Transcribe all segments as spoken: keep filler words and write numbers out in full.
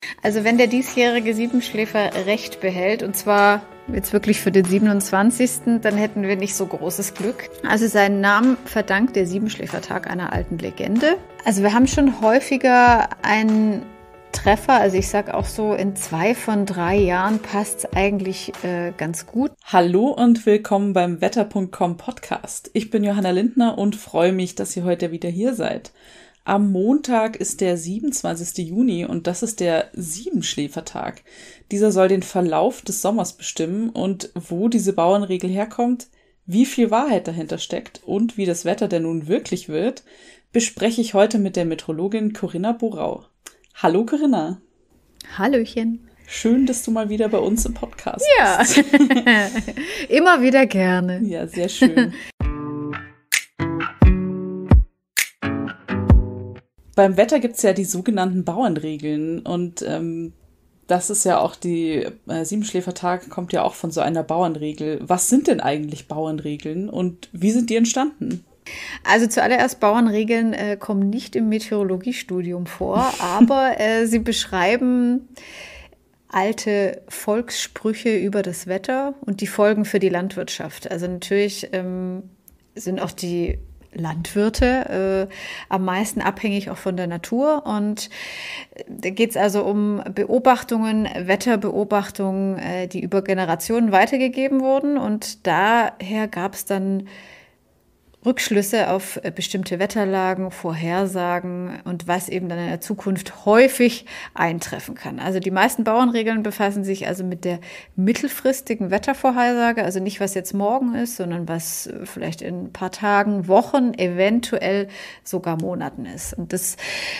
Also wenn der diesjährige Siebenschläfer recht behält, und zwar jetzt wirklich für den siebenundzwanzigsten, dann hätten wir nicht so großes Glück. Also seinen Namen verdankt der Siebenschläfertag einer alten Legende. Also wir haben schon häufiger einen Treffer, also ich sag auch so, in zwei von drei Jahren passt es eigentlich äh, ganz gut. Hallo und willkommen beim wetter punkt com Podcast. Ich bin Johanna Lindner und freue mich, dass ihr heute wieder hier seid. Am Montag ist der siebenundzwanzigsten Juni und das ist der Siebenschläfertag. Dieser soll den Verlauf des Sommers bestimmen und wo diese Bauernregel herkommt, wie viel Wahrheit dahinter steckt und wie das Wetter denn nun wirklich wird, bespreche ich heute mit der Meteorologin Corinna Borau. Hallo Corinna. Hallöchen. Schön, dass du mal wieder bei uns im Podcast ja. bist. Ja, immer wieder gerne. Ja, sehr schön. Beim Wetter gibt's ja die sogenannten Bauernregeln und ähm, das ist ja auch die, äh, Siebenschläfertag kommt ja auch von so einer Bauernregel. Was sind denn eigentlich Bauernregeln und wie sind die entstanden? Also zuallererst, Bauernregeln äh, kommen nicht im Meteorologiestudium vor, aber äh, sie beschreiben alte Volkssprüche über das Wetter und die Folgen für die Landwirtschaft. Also natürlich ähm, sind auch die Landwirte äh, am meisten abhängig auch von der Natur. Und da geht es also um Beobachtungen, Wetterbeobachtungen, äh, die über Generationen weitergegeben wurden. Und daher gab es dann Rückschlüsse auf bestimmte Wetterlagen, Vorhersagen und was eben dann in der Zukunft häufig eintreffen kann. Also die meisten Bauernregeln befassen sich also mit der mittelfristigen Wettervorhersage, also nicht was jetzt morgen ist, sondern was vielleicht in ein paar Tagen, Wochen, eventuell sogar Monaten ist. Und das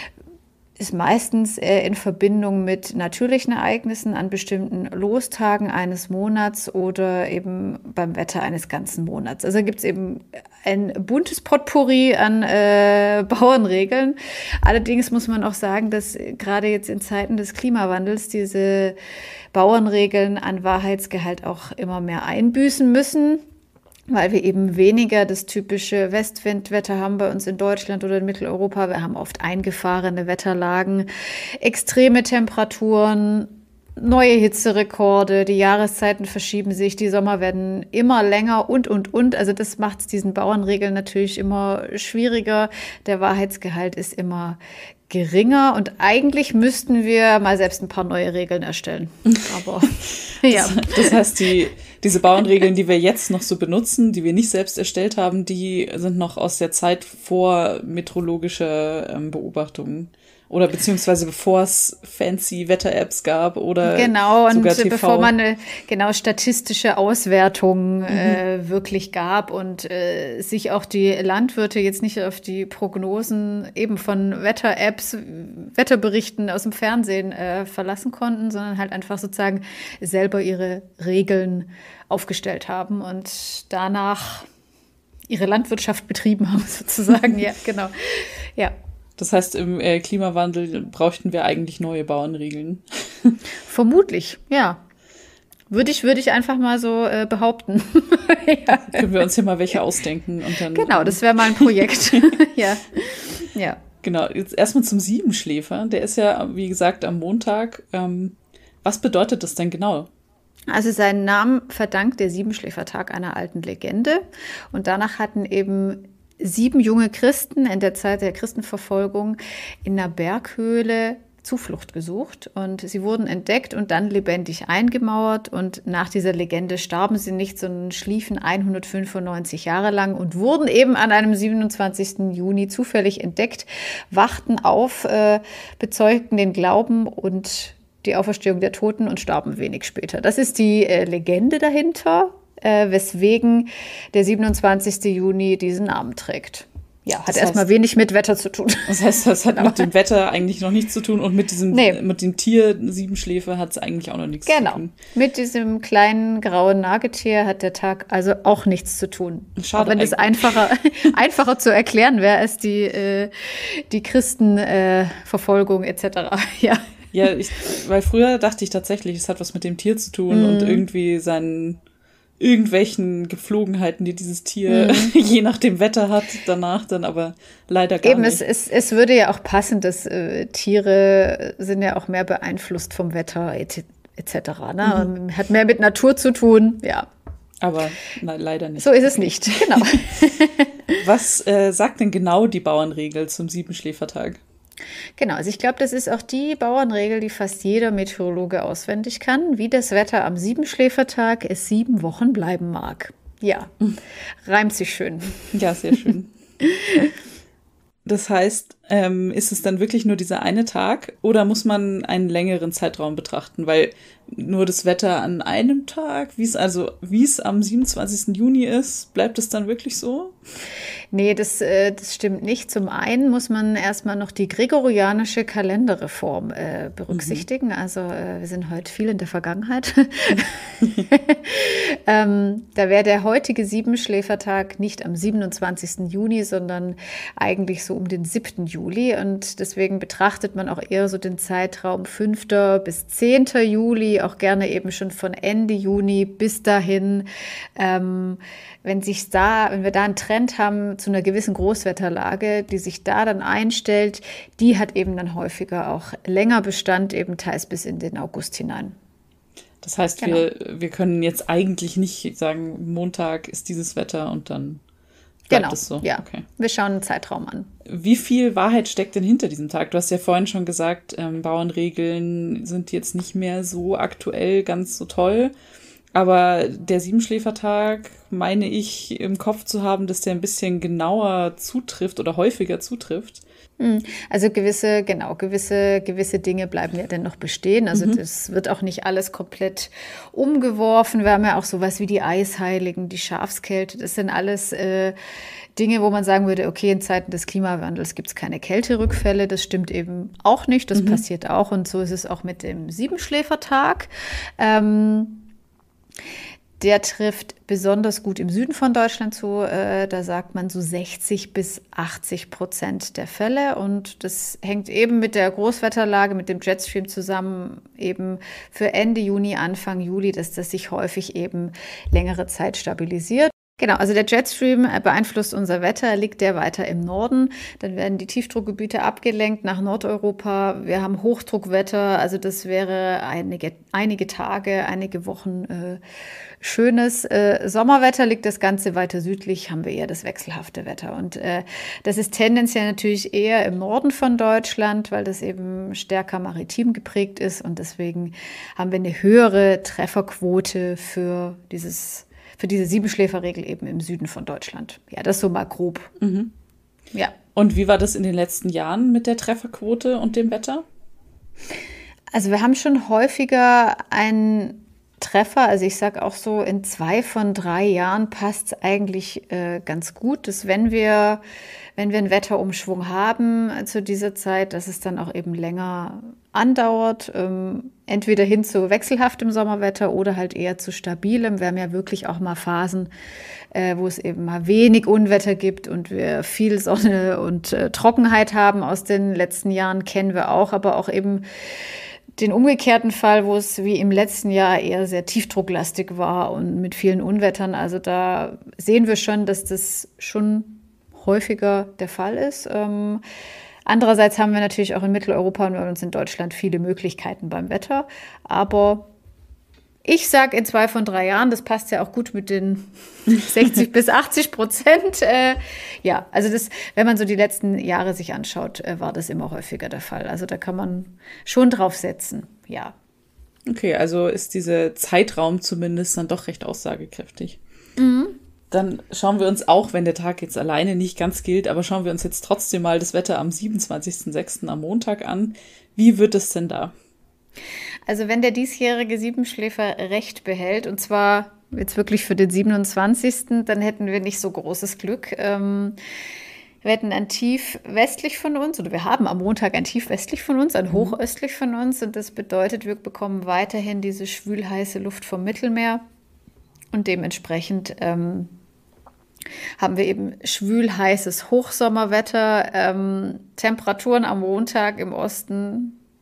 ist meistens in Verbindung mit natürlichen Ereignissen an bestimmten Lostagen eines Monats oder eben beim Wetter eines ganzen Monats. Also gibt es eben ein buntes Potpourri an äh, Bauernregeln. Allerdings muss man auch sagen, dass gerade jetzt in Zeiten des Klimawandels diese Bauernregeln an Wahrheitsgehalt auch immer mehr einbüßen müssen, weil wir eben weniger das typische Westwindwetter haben bei uns in Deutschland oder in Mitteleuropa. Wir haben oft eingefahrene Wetterlagen, extreme Temperaturen, neue Hitzerekorde, die Jahreszeiten verschieben sich, die Sommer werden immer länger und, und, und. Also das macht es diesen Bauernregeln natürlich immer schwieriger. Der Wahrheitsgehalt ist immer geringer und eigentlich müssten wir mal selbst ein paar neue Regeln erstellen. Aber ja. Das, das heißt, die, diese Bauernregeln, die wir jetzt noch so benutzen, die wir nicht selbst erstellt haben, die sind noch aus der Zeit vor meteorologischer ähm, Beobachtungen. Oder beziehungsweise bevor es fancy Wetter-Apps gab oder genau, sogar und T V. Bevor man eine genau statistische Auswertung mhm. äh, wirklich gab und äh, sich auch die Landwirte jetzt nicht auf die Prognosen eben von Wetter-Apps, Wetterberichten aus dem Fernsehen äh, verlassen konnten, sondern halt einfach sozusagen selber ihre Regeln aufgestellt haben und danach ihre Landwirtschaft betrieben haben sozusagen. Ja, genau. Ja. Das heißt, im äh, Klimawandel bräuchten wir eigentlich neue Bauernregeln. Vermutlich, ja. Würde ich, würde ich einfach mal so äh, behaupten. Ja. Können wir uns hier mal welche ausdenken und dann. Genau, das wäre mal ein Projekt. Ja. Ja. Genau, jetzt erstmal zum Siebenschläfer. Der ist ja, wie gesagt, am Montag. Ähm, was bedeutet das denn genau? Also seinen Namen verdankt der Siebenschläfertag einer alten Legende. Und danach hatten eben sieben junge Christen in der Zeit der Christenverfolgung in einer Berghöhle Zuflucht gesucht und sie wurden entdeckt und dann lebendig eingemauert und nach dieser Legende starben sie nicht, sondern schliefen hundertfünfundneunzig Jahre lang und wurden eben an einem siebenundzwanzigsten Juni zufällig entdeckt, wachten auf, äh, bezeugten den Glauben und die Auferstehung der Toten und starben wenig später. Das ist die äh, Legende dahinter. Äh, weswegen der siebenundzwanzigsten Juni diesen Namen trägt. Ja, hat erstmal wenig mit Wetter zu tun. Das heißt, das hat mit dem Wetter eigentlich noch nichts zu tun und mit diesem nee. mit dem Tier Siebenschläfer hat es eigentlich auch noch nichts genau. zu tun. Genau, mit diesem kleinen grauen Nagetier hat der Tag also auch nichts zu tun. Schade. Auch wenn es einfacher, einfacher zu erklären wäre als die, äh, die Christenverfolgung äh, et cetera. Ja. Ja, ich, weil früher dachte ich tatsächlich, es hat was mit dem Tier zu tun mhm. und irgendwie seinen irgendwelchen Gepflogenheiten, die dieses Tier mhm. je nach dem Wetter hat, danach dann aber leider gar Eben, nicht. Eben, es, es, es würde ja auch passen, dass äh, Tiere sind ja auch mehr beeinflusst vom Wetter et cetera. Ne? Mhm. Hat mehr mit Natur zu tun, ja. Aber nein, leider nicht. So ist es nicht, genau. Was äh, sagt denn genau die Bauernregel zum Siebenschläfertag? Genau, also ich glaube, das ist auch die Bauernregel, die fast jeder Meteorologe auswendig kann, wie das Wetter am Siebenschläfertag es sieben Wochen bleiben mag. Ja, reimt sich schön. Ja, sehr schön. Das heißt, ähm, ist es dann wirklich nur dieser eine Tag oder muss man einen längeren Zeitraum betrachten? Weil nur das Wetter an einem Tag, wie es also, wie es am siebenundzwanzigsten Juni ist, bleibt es dann wirklich so? Nee, das, äh, das stimmt nicht. Zum einen muss man erstmal noch die gregorianische Kalenderreform äh, berücksichtigen. Mhm. Also äh, wir sind heute viel in der Vergangenheit. ähm, da wäre der heutige Siebenschläfertag nicht am siebenundzwanzigsten Juni, sondern eigentlich so um den siebten Juli. Und deswegen betrachtet man auch eher so den Zeitraum fünften bis zehnten Juli, auch gerne eben schon von Ende Juni bis dahin. Ähm, wenn sich da, wenn wir da einen Trend haben zu einer gewissen Großwetterlage, die sich da dann einstellt, die hat eben dann häufiger auch länger Bestand, eben teils bis in den August hinein. Das heißt, genau. wir, wir können jetzt eigentlich nicht sagen, Montag ist dieses Wetter und dann bleibt genau, es so. Ja, okay. Wir schauen einen Zeitraum an. Wie viel Wahrheit steckt denn hinter diesem Tag? Du hast ja vorhin schon gesagt, ähm, Bauernregeln sind jetzt nicht mehr so aktuell ganz so toll. Aber der Siebenschläfertag, meine ich, im Kopf zu haben, dass der ein bisschen genauer zutrifft oder häufiger zutrifft. Also gewisse, genau, gewisse, gewisse Dinge bleiben ja dennoch bestehen. Also mhm. das wird auch nicht alles komplett umgeworfen. Wir haben ja auch sowas wie die Eisheiligen, die Schafskälte. Das sind alles äh, Dinge, wo man sagen würde, okay, in Zeiten des Klimawandels gibt es keine Kälterückfälle. Das stimmt eben auch nicht. Das mhm. passiert auch. Und so ist es auch mit dem Siebenschläfertag. Ähm, Der trifft besonders gut im Süden von Deutschland zu. Äh, da sagt man so sechzig bis achtzig Prozent der Fälle. Und das hängt eben mit der Großwetterlage, mit dem Jetstream zusammen, eben für Ende Juni, Anfang Juli, dass das sich häufig eben längere Zeit stabilisiert. Genau, also der Jetstream beeinflusst unser Wetter, liegt der weiter im Norden. Dann werden die Tiefdruckgebiete abgelenkt nach Nordeuropa. Wir haben Hochdruckwetter, also das wäre einige, einige Tage, einige Wochen äh, schönes äh, Sommerwetter. Liegt das Ganze weiter südlich, haben wir eher das wechselhafte Wetter. Und äh, das ist tendenziell natürlich eher im Norden von Deutschland, weil das eben stärker maritim geprägt ist. Und deswegen haben wir eine höhere Trefferquote für dieses für diese Siebenschläferregel eben im Süden von Deutschland. Ja, das so mal grob. Mhm. Ja. Und wie war das in den letzten Jahren mit der Trefferquote und dem Wetter? Also wir haben schon häufiger einen Treffer. Also ich sage auch so, in zwei von drei Jahren passt es eigentlich äh, ganz gut, dass wenn wir, wenn wir einen Wetterumschwung haben zu dieser Zeit, dass es dann auch eben länger andauert, ähm, entweder hin zu wechselhaftem Sommerwetter oder halt eher zu stabilem. Wir haben ja wirklich auch mal Phasen, äh, wo es eben mal wenig Unwetter gibt und wir viel Sonne und äh, Trockenheit haben. Aus den letzten Jahren kennen wir auch, aber auch eben den umgekehrten Fall, wo es wie im letzten Jahr eher sehr tiefdrucklastig war und mit vielen Unwettern. Also da sehen wir schon, dass das schon häufiger der Fall ist. Ähm, Andererseits haben wir natürlich auch in Mitteleuropa und bei uns in Deutschland viele Möglichkeiten beim Wetter. Aber ich sage in zwei von drei Jahren, das passt ja auch gut mit den sechzig bis achtzig Prozent. Äh, ja, also das, wenn man so die letzten Jahre sich anschaut, äh, war das immer häufiger der Fall. Also da kann man schon drauf setzen, ja. Okay, also ist dieser Zeitraum zumindest dann doch recht aussagekräftig. Mhm. Dann schauen wir uns auch, wenn der Tag jetzt alleine nicht ganz gilt, aber schauen wir uns jetzt trotzdem mal das Wetter am siebenundzwanzigsten sechsten am Montag an. Wie wird es denn da? Also wenn der diesjährige Siebenschläfer recht behält, und zwar jetzt wirklich für den siebenundzwanzigsten, dann hätten wir nicht so großes Glück. Ähm, wir hätten ein Tief westlich von uns, oder wir haben am Montag ein Tief westlich von uns, ein Hoch östlich von uns. Und das bedeutet, wir bekommen weiterhin diese schwülheiße Luft vom Mittelmeer. Und dementsprechend ähm, haben wir eben schwül-heißes Hochsommerwetter, ähm, Temperaturen am Montag im Osten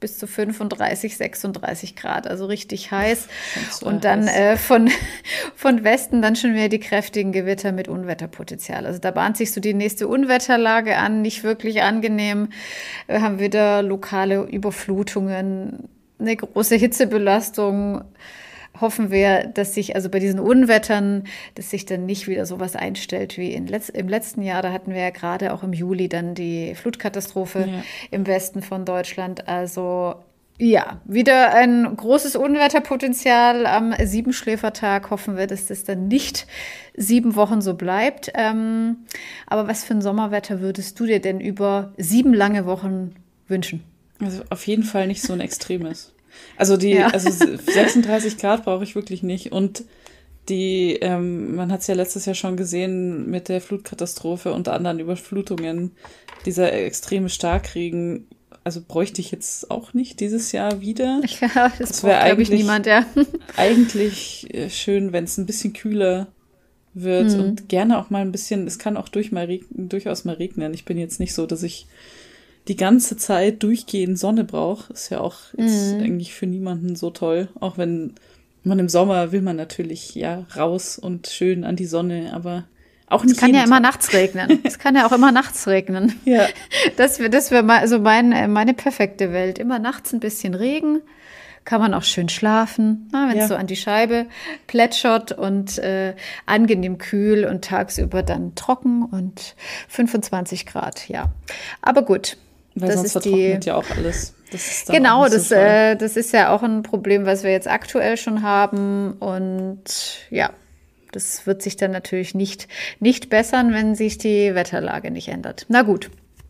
bis zu fünfunddreißig, sechsunddreißig Grad, also richtig heiß. So und dann heiß. äh, von, von Westen dann schon wieder die kräftigen Gewitter mit Unwetterpotenzial. Also da bahnt sich so die nächste Unwetterlage an, nicht wirklich angenehm. Wir haben wieder lokale Überflutungen, eine große Hitzebelastung. Hoffen wir, dass sich also bei diesen Unwettern, dass sich dann nicht wieder sowas einstellt wie in Letz-, im letzten Jahr. Da hatten wir ja gerade auch im Juli dann die Flutkatastrophe ja. im Westen von Deutschland. Also ja, wieder ein großes Unwetterpotenzial am Siebenschläfertag. Hoffen wir, dass das dann nicht sieben Wochen so bleibt. Ähm, aber was für ein Sommerwetter würdest du dir denn über sieben lange Wochen wünschen? Also auf jeden Fall nicht so ein extremes. Also die, ja. also sechsunddreißig Grad brauche ich wirklich nicht. Und die, ähm, man hat es ja letztes Jahr schon gesehen mit der Flutkatastrophe und anderen Überflutungen, dieser extreme Starkregen, also bräuchte ich jetzt auch nicht dieses Jahr wieder. Ja, das, das wäre eigentlich niemand, ja. Eigentlich schön, wenn es ein bisschen kühler wird mhm. und gerne auch mal ein bisschen, es kann auch durch mal reg- durchaus mal regnen. Ich bin jetzt nicht so, dass ich die ganze Zeit durchgehend Sonne braucht, ist ja auch jetzt mhm. eigentlich für niemanden so toll. Auch wenn man im Sommer will man natürlich ja raus und schön an die Sonne, aber auch nicht. Es kann ja Tag. immer nachts regnen. Es kann ja auch immer nachts regnen. Ja. Das wäre das wär mal also mein, meine perfekte Welt. Immer nachts ein bisschen Regen. Kann man auch schön schlafen, wenn es ja. so an die Scheibe plätschert und äh, angenehm kühl und tagsüber dann trocken und fünfundzwanzig Grad, ja. Aber gut. Weil das sonst ist vertrocknet die, ja auch alles. Das ist dann genau, auch nicht das, so äh, das ist ja auch ein Problem, was wir jetzt aktuell schon haben. Und ja, das wird sich dann natürlich nicht, nicht bessern, wenn sich die Wetterlage nicht ändert. Na gut.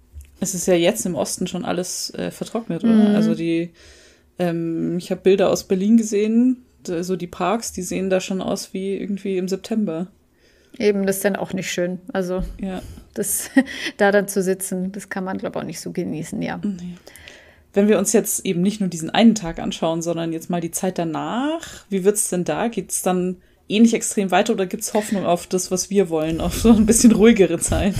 Es ist ja jetzt im Osten schon alles äh, vertrocknet, oder? Mhm. Also die, ähm, ich habe Bilder aus Berlin gesehen, so die Parks, die sehen da schon aus wie irgendwie im September. Eben, das ist dann auch nicht schön. Also ja. das, da dann zu sitzen, das kann man, glaube ich, auch nicht so genießen, ja. Nee. Wenn wir uns jetzt eben nicht nur diesen einen Tag anschauen, sondern jetzt mal die Zeit danach, wie wird's denn da? Geht's dann ähnlich extrem weiter oder gibt's Hoffnung auf das, was wir wollen, auf so ein bisschen ruhigere Zeit?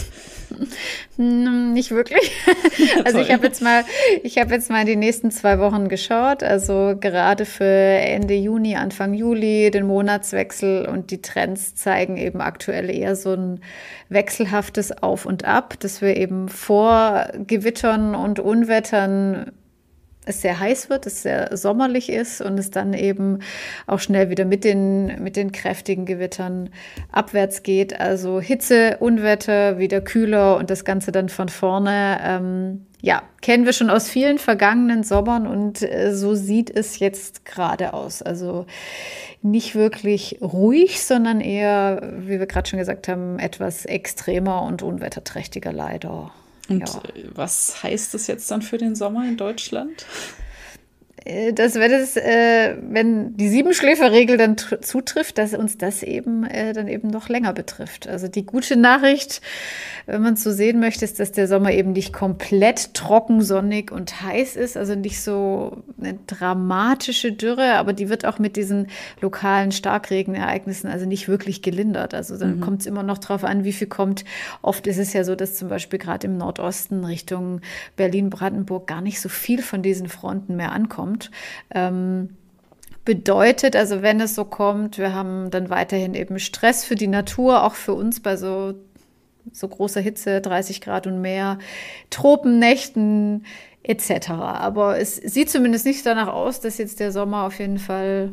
Nicht wirklich. Also ich habe jetzt mal, ich habe jetzt mal die nächsten zwei Wochen geschaut, also gerade für Ende Juni, Anfang Juli, den Monatswechsel, und die Trends zeigen eben aktuell eher so ein wechselhaftes Auf und Ab, dass wir eben vor Gewittern und Unwettern es sehr heiß wird, es sehr sommerlich ist und es dann eben auch schnell wieder mit den, mit den kräftigen Gewittern abwärts geht. Also Hitze, Unwetter, wieder kühler und das Ganze dann von vorne. Ähm, ja, kennen wir schon aus vielen vergangenen Sommern und äh, so sieht es jetzt gerade aus. Also nicht wirklich ruhig, sondern eher, wie wir gerade schon gesagt haben, etwas extremer und unwetterträchtiger leider. Und ja. was heißt das jetzt dann für den Sommer in Deutschland? Das wäre das, äh, wenn die Siebenschläferregel dann tr- zutrifft, dass uns das eben äh, dann eben noch länger betrifft. Also die gute Nachricht, wenn man es so sehen möchte, ist, dass der Sommer eben nicht komplett trocken, sonnig und heiß ist, also nicht so eine dramatische Dürre, aber die wird auch mit diesen lokalen Starkregenereignissen also nicht wirklich gelindert. Also dann mhm. kommt es immer noch drauf an, wie viel kommt. Oft ist es ja so, dass zum Beispiel gerade im Nordosten Richtung Berlin-Brandenburg gar nicht so viel von diesen Fronten mehr ankommt. Ähm, bedeutet, also wenn es so kommt, wir haben dann weiterhin eben Stress für die Natur, auch für uns bei so, so großer Hitze, dreißig Grad und mehr, Tropennächten et cetera. Aber es sieht zumindest nicht danach aus, dass jetzt der Sommer auf jeden Fall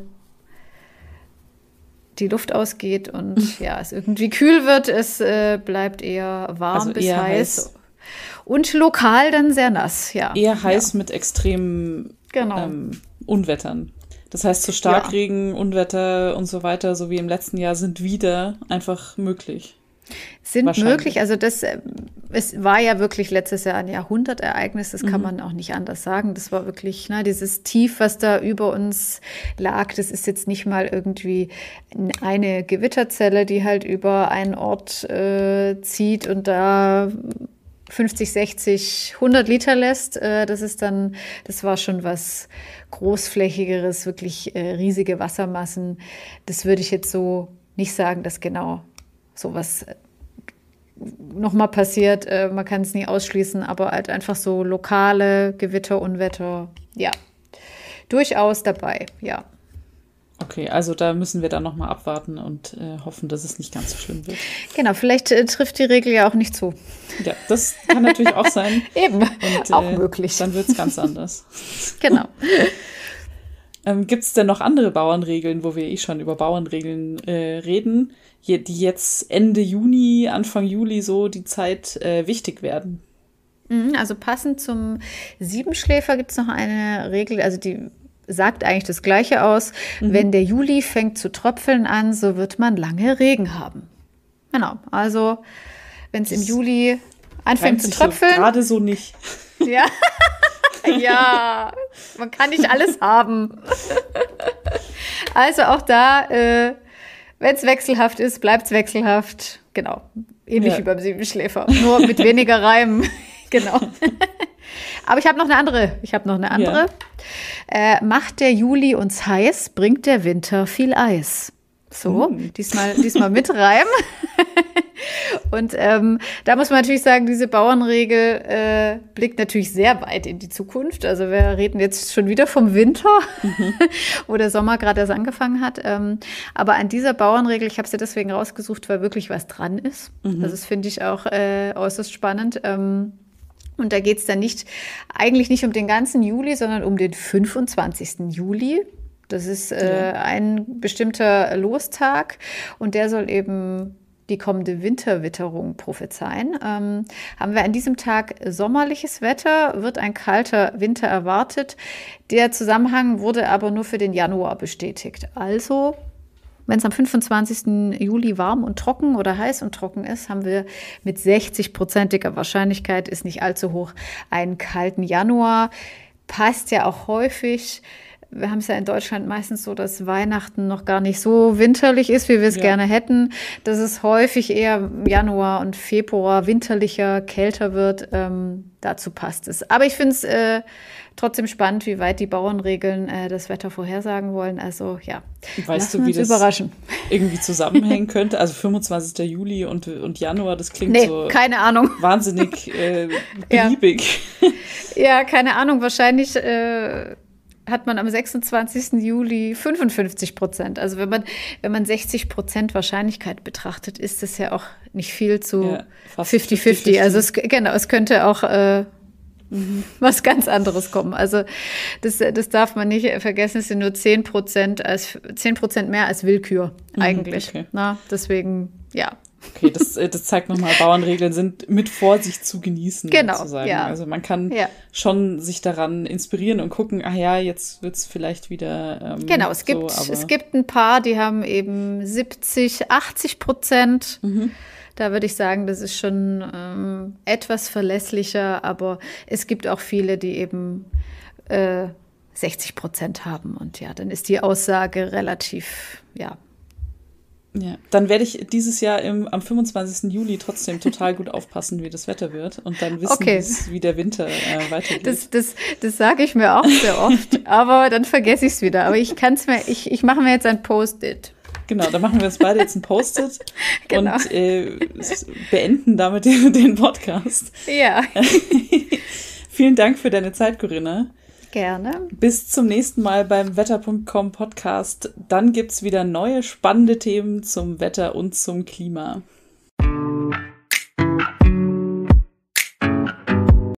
die Luft ausgeht und ja, es irgendwie kühl wird. Es äh, bleibt eher warm also bis eher heiß. heiß. Und lokal dann sehr nass, ja. Eher heiß ja. mit extremen genau. ähm, Unwettern. Das heißt, so Starkregen, ja. Unwetter und so weiter, so wie im letzten Jahr, sind wieder einfach möglich. Sind möglich, also das, es war ja wirklich letztes Jahr ein Jahrhundertereignis, das kann mhm. man auch nicht anders sagen. Das war wirklich, ne, dieses Tief, was da über uns lag, das ist jetzt nicht mal irgendwie eine Gewitterzelle, die halt über einen Ort äh, zieht und da fünfzig, sechzig, hundert Liter lässt. Äh, das ist dann, das war schon was Großflächigeres, wirklich äh, riesige Wassermassen. Das würde ich jetzt so nicht sagen, dass genau sowas nochmal passiert. Äh, man kann es nie ausschließen, aber halt einfach so lokale Gewitter, Unwetter, ja, durchaus dabei, ja. Okay, also da müssen wir dann nochmal abwarten und äh, hoffen, dass es nicht ganz so schlimm wird. Genau, vielleicht äh, trifft die Regel ja auch nicht zu. Ja, das kann natürlich auch sein. Eben, und, auch äh, möglich. Dann wird es ganz anders. Genau. ähm, Gibt es denn noch andere Bauernregeln, wo wir eh schon über Bauernregeln äh, reden, je, die jetzt Ende Juni, Anfang Juli so die Zeit äh, wichtig werden? Also passend zum Siebenschläfer gibt es noch eine Regel, also die sagt eigentlich das Gleiche aus. Mhm. Wenn der Juli fängt zu tröpfeln an, so wird man lange Regen haben. Genau, also wenn es im Juli anfängt zu tröpfeln. So gerade so nicht. Ja. Ja, man kann nicht alles haben. Also auch da, äh, wenn es wechselhaft ist, bleibt es wechselhaft. Genau, ähnlich ja. wie beim Siebenschläfer, nur mit weniger Reimen. Genau. Aber ich habe noch eine andere. Ich habe noch eine andere. Ja. Äh, macht der Juli uns heiß, bringt der Winter viel Eis. So, mm. diesmal, diesmal mit Reim. Und ähm, da muss man natürlich sagen, diese Bauernregel äh, blickt natürlich sehr weit in die Zukunft. Also wir reden jetzt schon wieder vom Winter, mhm. wo der Sommer gerade erst angefangen hat. Ähm, aber an dieser Bauernregel, ich habe sie deswegen rausgesucht, weil wirklich was dran ist. Mhm. Also das finde ich auch äh, äußerst spannend. Ähm, Und da geht es dann nicht, eigentlich nicht um den ganzen Juli, sondern um den fünfundzwanzigsten Juli. Das ist äh, ja. ein bestimmter Lostag und der soll eben die kommende Winterwitterung prophezeien. Ähm, haben wir an diesem Tag sommerliches Wetter, wird ein kalter Winter erwartet. Der Zusammenhang wurde aber nur für den Januar bestätigt. Also wenn es am fünfundzwanzigsten Juli warm und trocken oder heiß und trocken ist, haben wir mit sechzig-prozentiger Wahrscheinlichkeit, ist nicht allzu hoch, einen kalten Januar. Passt ja auch häufig. Wir haben es ja in Deutschland meistens so, dass Weihnachten noch gar nicht so winterlich ist, wie wir es ja. gerne hätten. Dass es häufig eher im Januar und Februar winterlicher, kälter wird. Ähm, dazu passt es. Aber ich finde es äh, trotzdem spannend, wie weit die Bauernregeln äh, das Wetter vorhersagen wollen. Also ja, weißt du, wie das überraschen. Irgendwie zusammenhängen könnte? Also fünfundzwanzigsten Juli und, und Januar, das klingt nee, so keine Ahnung. wahnsinnig äh, beliebig. Ja. ja, keine Ahnung. Wahrscheinlich äh, hat man am sechsundzwanzigsten Juli fünfundfünfzig Prozent. Also wenn man, wenn man sechzig Prozent Wahrscheinlichkeit betrachtet, ist das ja auch nicht viel zu ja, fünfzig fünfzig. Also es, genau, es könnte auch äh, mhm. was ganz anderes kommen. Also das, das darf man nicht vergessen, es sind nur zehn Prozent, als, zehn Prozent mehr als Willkür eigentlich. Okay. Na, deswegen, ja. Okay, das, das zeigt nochmal, Bauernregeln sind mit Vorsicht zu genießen. Genau, sozusagen. Ja. Also man kann ja. schon sich daran inspirieren und gucken, ach ja, jetzt wird es vielleicht wieder ähm, Genau, es, so, gibt, es gibt ein paar, die haben eben siebzig, achtzig Prozent. Mhm. Da würde ich sagen, das ist schon ähm, etwas verlässlicher, aber es gibt auch viele, die eben äh, sechzig Prozent haben. Und ja, dann ist die Aussage relativ, ja, Ja, dann werde ich dieses Jahr im, am fünfundzwanzigsten Juli trotzdem total gut aufpassen, wie das Wetter wird und dann wissen, okay. wie der Winter äh, weitergeht. Das, das, das sage ich mir auch sehr oft, aber dann vergesse ich es wieder. Aber ich kann es mir, ich, ich mache mir jetzt ein Post-it. Genau, dann machen wir uns beide jetzt ein Post-it genau. und äh, beenden damit den, den Podcast. Ja. Vielen Dank für deine Zeit, Corinna. Gerne. Bis zum nächsten Mal beim Wetter Punkt com Podcast. Dann gibt es wieder neue spannende Themen zum Wetter und zum Klima.